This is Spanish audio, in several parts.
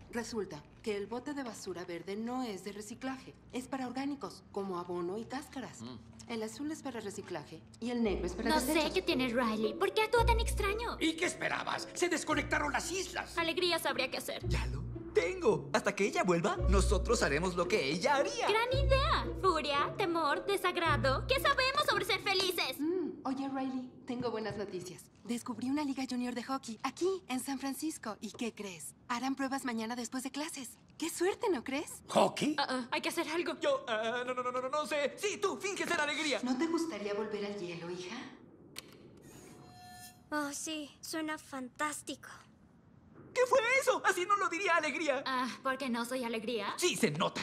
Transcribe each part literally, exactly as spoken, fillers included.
Resulta que el bote de basura verde no es de reciclaje. Es para orgánicos, como abono y cáscaras. Mm. El azul es para reciclaje y el negro es para No desechos. sé qué tiene Riley. ¿Por qué actúa tan extraño? ¿Y qué esperabas? Se desconectaron las islas. Alegría sabría qué hacer. Ya lo tengo. Hasta que ella vuelva, nosotros haremos lo que ella haría. ¡Gran idea! Furia, temor, desagrado. ¿Qué sabemos sobre ser felices? Mm, oye, Riley, tengo buenas noticias. Descubrí una liga junior de hockey aquí, en San Francisco. ¿Y qué crees? Harán pruebas mañana después de clases. ¡Qué suerte!, ¿no crees? ¿Hockey? Uh -uh, hay que hacer algo. Yo, uh, no, no, no, no, no sé. Sí, tú, finge ser alegría. ¿No te gustaría volver al hielo, hija? Oh, sí, suena fantástico. ¿Qué fue eso? Así no lo diría alegría. Ah, ¿porque no soy alegría? Sí, se nota.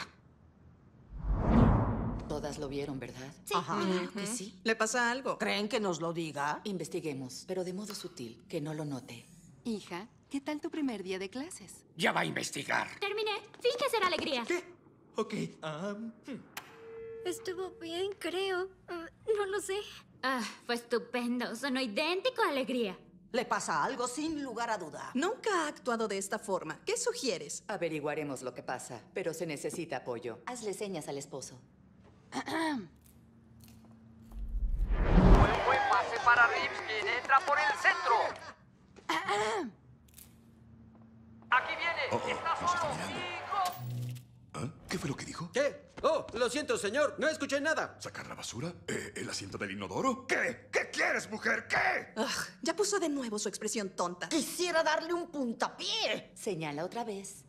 Todas lo vieron, ¿verdad? Sí. Ajá. Claro que sí. ¿Le pasa algo? ¿Creen que nos lo diga? Investiguemos, pero de modo sutil, que no lo note. Hija, ¿qué tal tu primer día de clases? Ya va a investigar. Terminé. Finge ser alegría. ¿Qué? Ok. Um, hmm. Estuvo bien, creo. Uh, no lo sé. Ah, fue estupendo. Sonó idéntico a alegría. ¿Le pasa algo sin lugar a duda? Nunca ha actuado de esta forma. ¿Qué sugieres? Averiguaremos lo que pasa, pero se necesita apoyo. Hazle señas al esposo. Buen buen pase para Ripskin. Entra por el centro. Aquí viene. Oh, oh, Está nos está solo. mirando. Hijo. ¿Ah? ¿Qué fue lo que dijo? ¿Qué? Oh, lo siento, señor. No escuché nada. ¿Sacar la basura? ¿Eh, ¿El asiento del inodoro? ¿Qué? ¿Qué quieres, mujer? ¿Qué? Ugh, ya puso de nuevo su expresión tonta. Quisiera darle un puntapié. Señala otra vez.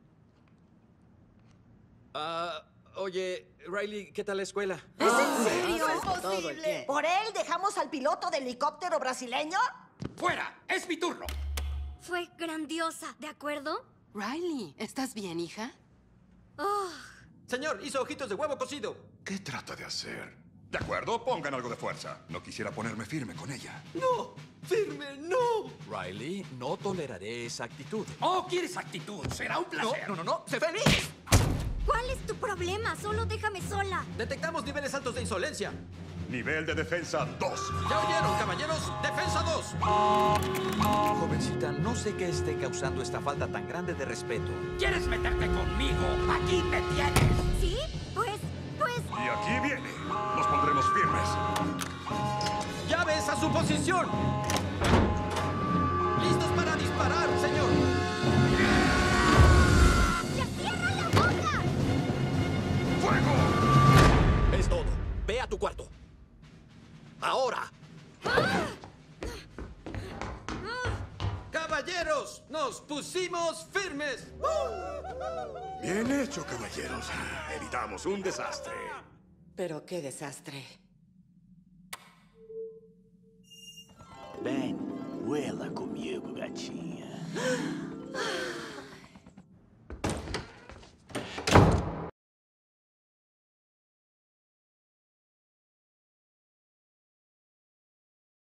Ah, oye, Riley, ¿qué tal la escuela? ¿Es en serio? Todo el tiempo. ¿Por él dejamos al piloto de helicóptero brasileño? ¡Fuera! ¡Es mi turno! Fue grandiosa, ¿de acuerdo? Riley, ¿estás bien, hija? Oh, Señor, hizo ojitos de huevo cocido. ¿Qué trata de hacer? De acuerdo, pongan algo de fuerza. No quisiera ponerme firme con ella. ¡No! ¡Firme, no! Riley, no toleraré esa actitud. ¡Oh, quieres actitud! ¡Será un No, placer! no, no, no. ¡Sé feliz! ¿cuál es tu problema? Solo déjame sola. Detectamos niveles altos de insolencia. Nivel de defensa dos. ¿Ya oyeron, caballeros? ¡Defensa dos! Jovencita, no sé qué esté causando esta falta tan grande de respeto. ¿Quieres meterte conmigo? ¡Aquí me tienes! ¿Sí? Pues, pues... Y aquí viene. Nos pondremos firmes. ¡Llaves a su posición! ¡Listos para disparar, señor! ¡Ya cierra la boca! ¡Fuego! Es todo. Ve a tu cuarto. Ahora. ¡Caballeros! ¡Nos pusimos firmes! Bien hecho, caballeros. Evitamos un desastre. Pero qué desastre. Ven, vuela conmigo, gatinha.